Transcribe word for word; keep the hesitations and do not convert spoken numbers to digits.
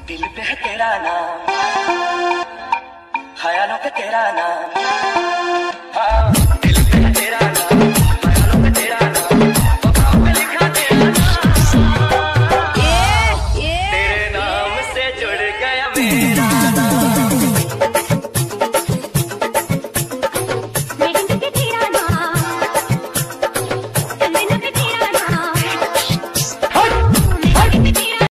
दिल पे है तेरा नाम, ख्यालों पे तेरा नाम। हाँ